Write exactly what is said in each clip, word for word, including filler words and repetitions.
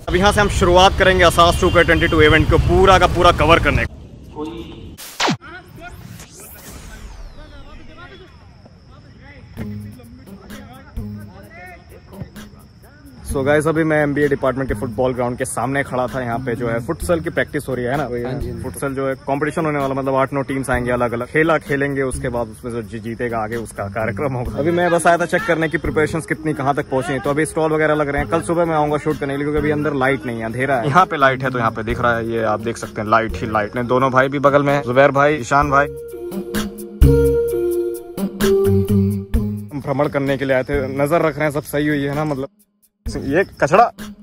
अब यहाँ से हम शुरुआत करेंगे Asas two K twenty two event को पूरा का पूरा कवर करने का। सो गाइस अभी मैं एमबीए डिपार्टमेंट के फुटबॉल ग्राउंड के सामने खड़ा था। यहाँ पे जो है फुटसल की प्रैक्टिस हो रही है ना, फुटसल जो है कंपटीशन होने वाला, मतलब आठ नौ टीम्स आएंगे, अलग अलग खेला खेलेंगे, उसके बाद उसमें जो जीतेगा आगे उसका कार्यक्रम होगा। अभी मैं बस आया था चेक करने की प्रिपरेशंस कितनी कहाँ तक पहुंची। तो अभी स्टॉल वगैरह लग रहे हैं, कल सुबह मैं आऊंगा शूट करने के लिए, क्योंकि अभी अंदर लाइट नहीं है, अंधेरा है। यहाँ पे लाइट है तो यहाँ पे दिख रहा है, ये आप देख सकते हैं लाइट ही लाइट। दोनों भाई भी बगल में, जुबैर भाई, ईशान भाई। भ्रमण करने के लिए आए थे, नजर रख रहे हैं सब सही हुई है ना। मतलब ये कचड़ा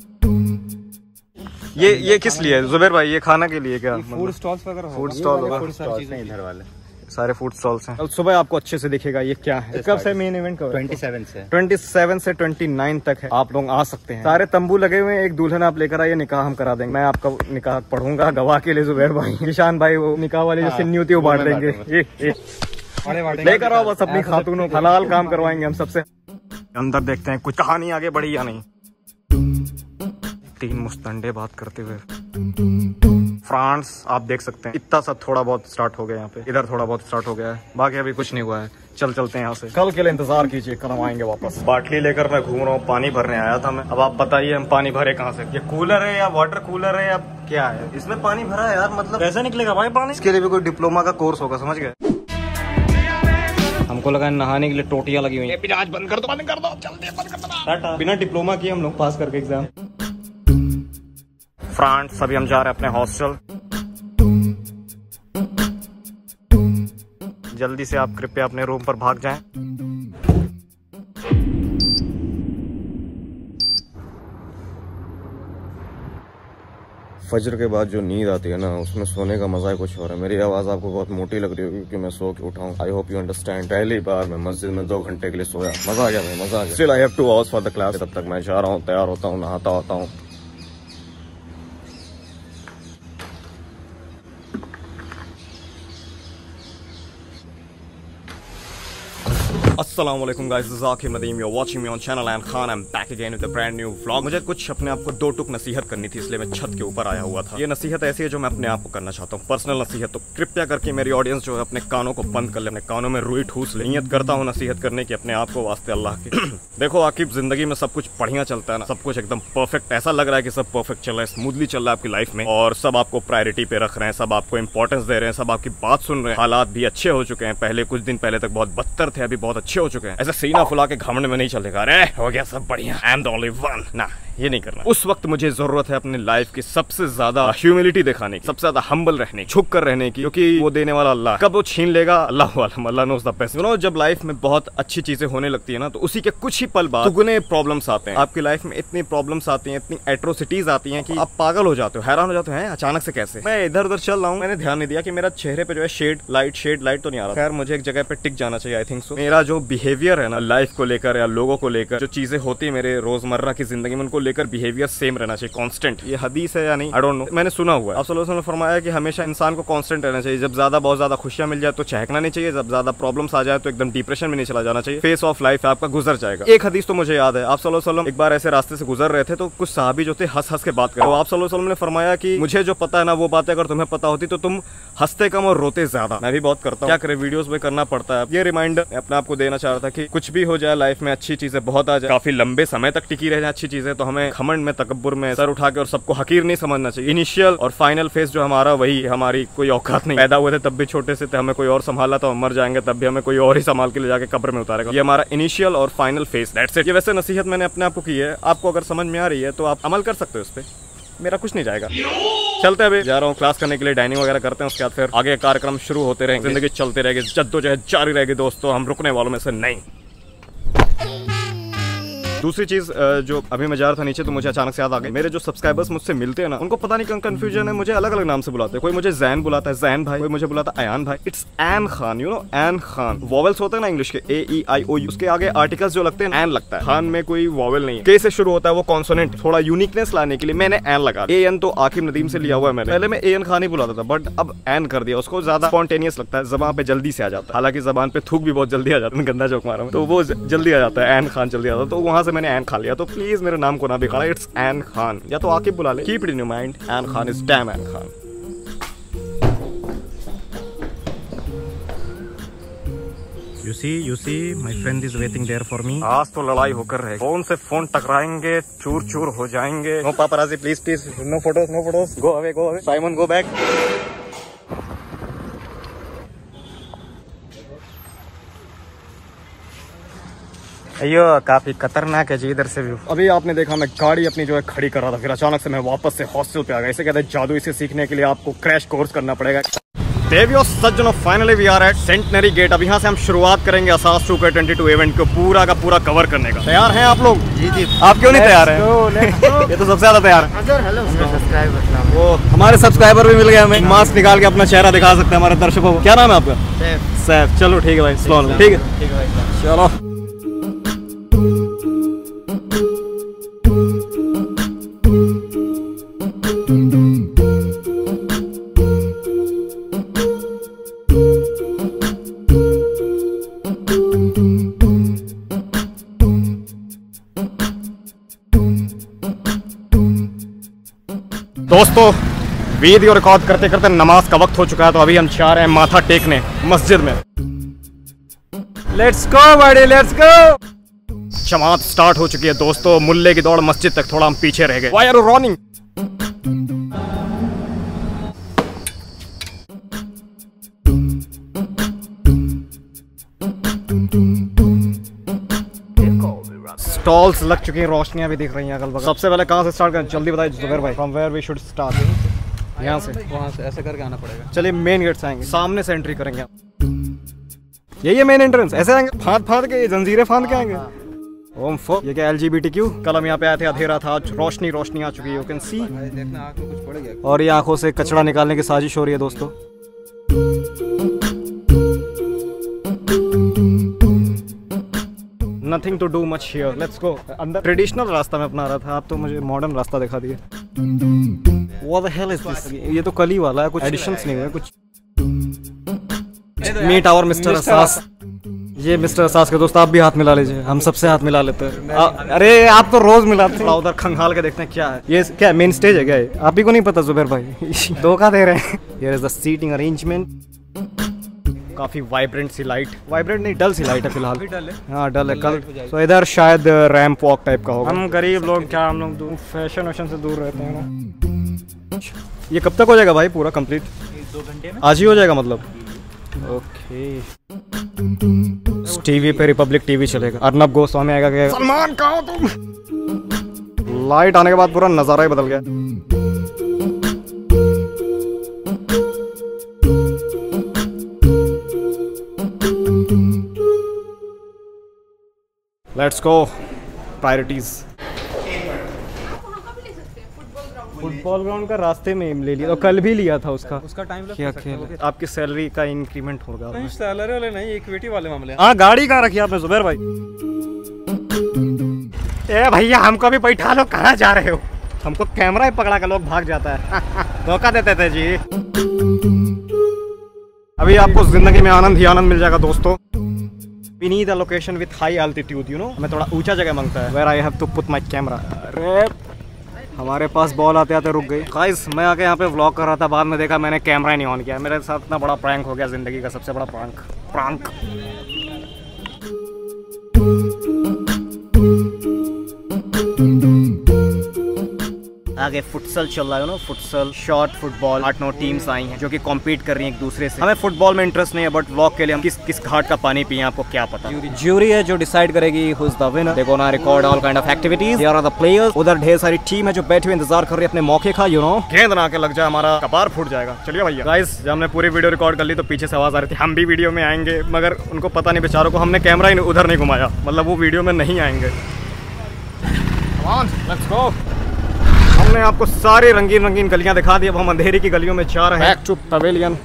ये ये किस लिए है जुबैर भाई? ये खाना के लिए क्या? फूड स्टॉल्स वगैरह, फूड स्टॉल होगा, इधर वाले सारे फूड स्टॉल्स हैं। सुबह आपको अच्छे से दिखेगा ये क्या है। कब से मेन इवेंट कब? सत्ताईस से सत्ताईस से उनतीस तक है, आप लोग आ सकते हैं। सारे तंबू लगे हुए हैं, एक दुल्हन आप लेकर आइए, निकाह हम करा देंगे। मैं आपका निकाह पढ़ूंगा गवाह के लिए जुबैर भाई। ईशान भाई वो निकाह वाली जो सिन्नी होती है वो बांट देंगे। लेकर आओ बस अपनी खातूनों, हलाल काम करवाएंगे हम सबसे। अंदर देखते हैं कुछ कहानी आगे बढ़ी या नहीं। तीन मुस्तंडे बात करते हुए फ्रांस आप देख सकते हैं, इतना सा थोड़ा बहुत स्टार्ट हो गया यहाँ पे, इधर थोड़ा बहुत स्टार्ट हो गया है, बाकी अभी कुछ नहीं हुआ है। चल चलते हैं यहाँ से, कल के लिए इंतजार कीजिए, कल हम आएंगे वापस। बाटली लेकर मैं घूम रहा हूँ, पानी भरने आया था मैं। अब आप बताइए हम पानी भरे कहाँ से? ये कूलर है या वाटर कूलर है या क्या है? इसमें पानी भरा है यार, मतलब कैसे निकलेगा भाई पानी? इसके लिए भी कोई डिप्लोमा का कोर्स होगा, समझ गए? हमको लगा नहाने के लिए टोटियां लगी हुई हैं। आज बंद कर दो, बंद कर दो, जल्दी बंद कर दो। बिना डिप्लोमा किए हम लोग पास करके एग्जाम। फ्रांस अभी हम जा रहे हैं अपने हॉस्टल। जल्दी से आप कृपया अपने रूम पर भाग जाएं। फजर के बाद जो नींद आती है ना, उसमें सोने का मजा ही कुछ हो रहा है। मेरी आवाज आपको बहुत मोटी लग रही होगी क्योंकि मैं सो के उठाऊं। I hope you understand. पहली बार मैं मस्जिद में दो घंटे के लिए सोया, मजा आ गया भाई, मजा आ गया। Still I have two hours for the class. तब तक मैं जा रहा हूँ, तैयार होता हूँ, नहाता होता हूँ। अस्सलाम वालेकुम guys, this is Aqib Nadeem, you are watching me on channel and Khan. I am back again with a brand new vlog. मुझे कुछ अपने आप को दो टुक नसीहत करनी थी, इसलिए मैं छत के ऊपर आया हुआ था। ये नसीहत ऐसी है जो मैं अपने आप को करना चाहता हूँ, पर्सनल नसीहत। तो कृपया करके मेरी ऑडियंस जो है अपने कानों को बंद कर ले, अपने कानों में रुई ठूस ले। नियत करता हूँ नसीहत करने की अपने आप को वास्ते अल्लाह के। देखो आकिब, जिंदगी में सब कुछ बढ़िया चलता है ना, सब कुछ एकदम परफेक्ट, ऐसा लग रहा है कि सब परफेक्ट चल रहा है, स्मूथली चल रहा है आपकी लाइफ में, और सब आपको प्रायोरिटी पे रख रहे हैं, सब आपको इंपॉर्टेंस दे रहे हैं, सब आपकी बात सुन रहे हैं। हालात भी अच्छे हो चुके हैं, पहले कुछ दिन पहले तक बहुत बदतर थे, अभी बहुत अच्छे हो चुके हैं। ऐसा सीना फुला के घमंड में नहीं चलेगा, अरे हो गया सब बढ़िया, I am the only one, ना ये नहीं करना। उस वक्त मुझे जरूरत है अपनी लाइफ की सबसे ज्यादा ह्यूमिलिटी दिखाने की, सबसे ज्यादा हम्बल रहने की, झुक कर रहने की, क्योंकि वो देने वाला अल्लाह, कब वो छीन लेगा अल्लाह वाला, Allah knows the best. You know, जब लाइफ में बहुत अच्छी चीजें होने लगती है ना, तो उसी के कुछ ही पल बाद दुगने प्रॉब्लम्स आते हैं। आपकी लाइफ में इतनी प्रॉब्लम्स आती हैं, इतनी एट्रोसिटीज आती हैं कि आप पागल हो जाते हो, हैरान हो जाते हैं अचानक से कैसे। मैं इधर उधर चल रहा हूँ, मैंने ध्यान नहीं दिया कि मेरा चेहरे पे जो है शेड लाइट शेड लाइट तो नहीं आ रहा। खैर मुझे एक जगह पे टिक जाना चाहिए, आई थिंक सो। मेरा जो बिहेवियर है ना लाइफ को लेकर या लोगों को लेकर, जो चीजें होती है मेरे रोजमर्रा की जिंदगी में, उनको लेकर बिहेवियर सेम रहना चाहिए, कांस्टेंट। ये हदीस है या नहीं आई डोंट नो, मैंने सुना हुआ है। आप सल्लल्लाहु अलैहि वसल्लम ने फरमाया कि हमेशा इंसान को कांस्टेंट रहना चाहिए। जब ज्यादा बहुत ज्यादा खुशियां मिल जाए तो चहकना नहीं चाहिए, जब ज्यादा प्रॉब्लम्स आ जाए तो एकदम डिप्रेशन में नहीं चला जाना चाहिए। फेस ऑफ लाइफ आपका गुजर जाएगा। एक हदीस तो मुझे याद है, आप सल्लल्लाहु अलैहि वसल्लम एक बार ऐसे रास्ते से गुजर रहे थे, तो कुछ सहाबी जो थे हंस हंस के बात कर रहे, तो आप सल्लल्लाहु अलैहि वसल्लम ने फरमाया कि मुझे जो पता है ना वो बातें अगर तुम्हें पता होती तो तुम हंसते कम और रोते ज्यादा। मैं भी बहुत करता हूँ, क्या करें, वीडियोस में करना पड़ता है। ये रिमाइंडर अपने आप को देना चाह रहा था कि कुछ भी हो जाए लाइफ में, अच्छी चीजें बहुत आ जाए, काफी लंबे समय तक टिकी रह जाए अच्छी चीजें, तो हमें घमंड में, तकब्बुर में सर उठा के और सबको हकीर नहीं समझना चाहिए। इनिशियल और फाइनल फेज जो हमारा, वही हमारी कोई औकात नहीं। पैदा हुए थे तब भी छोटे से थे, हमें कोई और संभाला, तो हम मर जाएंगे तब भी हमें कोई और ही संभाल के ले जाके कब्र में उतारेगा। ये हमारा इनिशियल और फाइनल फेज, दैट्स इट। ये वैसे नसीहत मैंने अपने आप को की है, आपको अगर समझ में आ रही है तो आप अमल कर सकते हो इस पे, मेरा कुछ नहीं जाएगा। चलते हैं, अभी जा रहा हूँ क्लास करने के लिए, डाइनिंग वगैरह करते हैं, उसके बाद फिर आगे कार्यक्रम शुरू होते रहेंगे, जिंदगी चलते रहेगी, जद्दोजहद जारी रहेगी दोस्तों, हम रुकने वालों में से नहीं। दूसरी चीज जो अभी मैं जा रहा था नीचे, तो मुझे अचानक से याद आ गई, मेरे जो सब्सक्राइबर्स मुझसे मिलते हैं ना, उनको पता नहीं कंफ्यूजन है, मुझे अलग अलग नाम से बुलाते हैं। कोई मुझे जैन बुलाता है, जैन भाई, कोई मुझे बुलाता है अयान भाई। It's N Khan, you know, N Khan. Vowels होते हैं ना इंग्लिश के, ए ई आई ओ यू, उसके आगे आर्टिकल्स जो लगते हैं एन लगता है। खान में कोई वॉवेल नहीं है, के से शुरू होता है वो कॉन्सोनेंट, थोड़ा यूनिकनेस लाने के लिए मैंने एन लगा। ए एन तो आकिब नदीम से लिया हुआ है मैंने, पहले मैं ए एन खान ही बुलाता था, बट अब एन कर दिया, उसको ज्यादा स्पॉन्टेनियस लगता है, जबान पे जल्दी से आ जाता है। हालांकि जबान पे थूक भी बहुत जल्दी आ जाता है, गंदा जोक मारा तो वो जल्दी आ जाता है, एन खान जल्दी आता है, तो वहां से मैंने एन खा लिया, तो प्लीज मेरे नाम को ना बिगाड़ा, इट्स एन खान, या तो आकिब बुला ले, keep it in your mind, N Khan is damn N Khan. You see, you see, my friend is waiting there for me. आज तो लड़ाई होकर रहे, फोन से फोन टकराएंगे, चूर चूर हो जाएंगे। No paparazzi, please, please, no photos, no photos. Go away, go away. Simon, go back. अयो काफी खतरनाक है जी इधर से व्यू। अभी आपने देखा मैं गाड़ी अपनी जो है खड़ी कर रहा था, फिर अचानक से मैं वापस से हॉस्टल पे आ गया। इसे कहते हैं जादू, इसे सीखने के लिए आपको क्रैश कोर्स करना पड़ेगा। देवियों सज्जनों, finally we are at centenary gate. अब यहाँ से हम शुरुआत करेंगे Asas two K twenty two event को पूरा का पूरा कवर करने का। तैयार हैं आप लोग? जी जी। आप क्यों नहीं तैयार हैं? ये तो सबसे ज्यादा तैयार है। वो हमारे सब्सक्राइबर भी मिल गए, हमें मास्क निकाल के अपना चेहरा दिखा सकते हैं हमारे दर्शकों को। क्या नाम है आपका? सैफ। चलो ठीक है भाई, स्लो ठीक है चलो। दोस्तों वीडियो रिकॉर्ड करते करते नमाज का वक्त हो चुका है, तो अभी हम जा रहे हैं माथा टेकने मस्जिद में। लेट्स गो बड़ी, लेट्स गो। जमात स्टार्ट हो चुकी है दोस्तों, मुल्ले की दौड़ मस्जिद तक, थोड़ा हम पीछे रह गए। Why are you running? Stalls लग चुकी हैं, रोशनियां भी दिख रही हैं अगल बगल। सबसे पहले कहाँ से स्टार्ट करें? जल्दी बताइए जुबैर भाई, from where we should start? यहाँ से, वहाँ से ऐसे करके आना पड़ेगा। चलिए मेन गेट से आएंगे, सामने से एंट्री करेंगे। यही है मेन एंट्रेंस, ऐसे आएंगे फांद फांद के, ये जंजीरें फांद के आएंगे। ओम फो, ये क्या L G B T Q? कल हम यहाँ पे आए थे, अंधेरा था, आज रोशनी रोशनी आ चुकी है, यू कैन सी। और ये आंखों से कचरा निकालने की साजिश हो रही है दोस्तों। Nothing to do much here. Let's go. अंदर ट्रेडिशनल रास्ता में अपना रहा था, आप तो मुझे मॉडर्न रास्ता दिखा दिए। What the hell is this? ये तो कली वाला है, कुछ एडिशंस नहीं हुए कुछ। Meet our mister Asas. ये मिस्टर असास के दोस्त, आप भी हाथ मिला लीजिए, हम सबसे हाथ मिला लेते हैं। आ, अरे आप तो रोज मिलाते हैं। उधर खंगाल के देखते हैं क्या है ये, क्या मेन स्टेज है क्या ये? आप ही को नहीं पता जुबैर भाई? धोखा दे रहे हैं। Here is the seating arrangement. काफी वाइब्रेंट सी लाइट, वाइब्रेंट नहीं डल सी लाइट है फिलहाल। डल है, हाँ डल है कल। तो इधर शायद रैंप वॉक टाइप का होगा। हम गरीब लोग क्या, हम लोग दूर फैशन वैशन से दूर रहते हैं ना। ये कब तक हो जाएगा भाई पूरा कंप्लीट? दो घंटे में आज ही हो जाएगा मतलब? ओके। टीवी पे रिपब्लिक टीवी चलेगा, अर्नब गोस्वामी आएगा क्या? सलमान कहाँ हो तुम? लाइट आने के बाद पूरा नजारा ही बदल गया। Let's go, priorities. Football ground का रास्ते में ले लिया, तो कल भी लिया था उसका। उसका टाइम क्या खेल? आपकी सैलरी का इंक्रीमेंट होगा? नहीं सैलरी वाले नहीं, इक्विटी वाले मामले। हाँ गाड़ी कहाँ रखी आपने जुबैर भाई? ए भैया हमको भी बैठा लो, कहाँ जा रहे हो? हमको कैमरा ही पकड़ा कर लोग भाग जाता है। धोखा देते थे जी। अभी आपको जिंदगी में आनंद ही आनंद मिल जाएगा दोस्तों। We need a location with high altitude, you know? हमें थोड़ा ऊंचा जगह मांगता है। Where I have to put my camera. अरे हमारे पास बॉल आते आते रुक गई। गाइस मैं आके यहाँ पे व्लॉग कर रहा था, बाद में देखा मैंने कैमरा ही नहीं ऑन किया। मेरे साथ इतना बड़ा प्रैंक हो गया, जिंदगी का सबसे बड़ा प्रैंक प्रैंक आगे फुटसल चल रहा है ना, फुटसल शॉर्ट फुटबॉल। आठ नौ टीम्स आई हैं जो कि कॉम्पीट कर रही हैं एक दूसरे से। हमें फुटबॉल में इंटरेस्ट नहीं है, बट वॉक के लिए हम किस किस घाट का पानी पिए आपको क्या पता। ज्यूरी है जो डिसाइड करेगी who is the winner. They gonna record all kind of activities. Here are the players. उधर ढेर सारी टीम है जो बैठे हुए इंतजार कर रही है अपने मौके का, यू नो। गेंद ना के लग जाए हमारा कपार फूट जाएगा। चलिए भैया। गाइस जब हमने पूरी वीडियो रिकॉर्ड कर ली तो पीछे से आवाज आ रही थी हम भी वीडियो में आएंगे, मगर उनको पता नहीं बेचारों को, हमने कैमरा ही उधर नहीं घुमाया, मतलब वो वीडियो में नहीं आएंगे। Let's go. हमने आपको सारी रंगीन रंगीन गलियां दिखा दी, अब हम अंधेरी की गलियों में जा रहे हैं। Back to pavilion.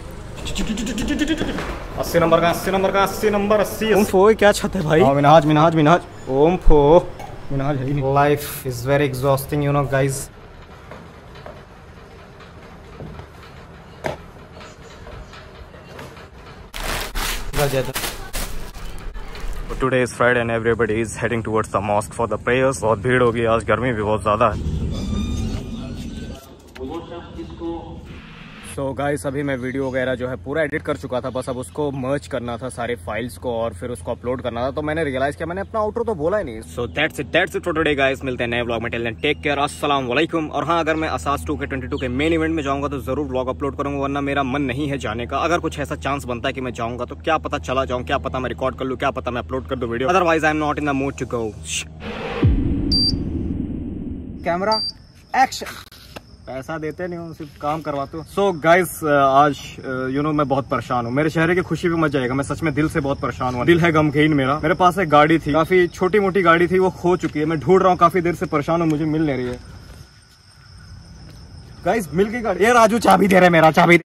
अस्सी नंबर का अस्सी नंबर का अस्सी नंबर अस्सी। ओम फो क्या छत है भाई? मिनहाज मिनहाज मिनहाज। ओम फो मिनहाज है ही नहीं। Life is very exhausting you know guys. Today is Friday and everybody is heading towards the mosque for the prayers. बहुत भीड़ होगी आज, गर्मी भी बहुत ज्यादा है। सो so गाइस, अभी मैं वीडियो वगैरह जो है पूरा एडिट कर चुका था, बस अब उसको मर्ज करना था सारे फाइल्स को और फिर उसको अपलोड करना था। तो मैंने रियलाइज किया मैंने अपना आउटरो तो बोला ही नहीं। So that's it that's it for today guys, मिलते हैं नए व्लॉग में। टिल देन टेक केयर, अस्सलाम वालेकुम। और हाँ, अगर मैं Asas two K twenty two के मेन इवेंट में जाऊंगा तो जरूर व्लॉग अपलोड करूंगा, वरना मेरा मन नहीं है जाने का। अगर कुछ ऐसा चांस बनता है कि मैं जाऊंगा तो क्या पता चला जाऊं, क्या पता मैं रिकॉर्ड कर लूं, क्या पता मैं अपलोड कर दूं video. Otherwise I am not in the mood to go. Camera action. पैसा देते नहीं हूँ, सिर्फ काम करवाते हो। सो गाइस, आज यू नो मैं बहुत परेशान हूँ। मेरे चेहरे की खुशी भी मच जाएगा, मैं सच में दिल से बहुत परेशान हूँ। दिल है गमगीन मेरा। मेरे पास एक गाड़ी थी, काफी छोटी मोटी गाड़ी थी, वो खो चुकी है। मैं ढूंढ रहा हूँ, काफी देर से परेशान हूँ, मुझे मिल नहीं रही है। गाइस मिल गई गाड़ी। ये राजू चाबी दे रहे मेरा, चाबी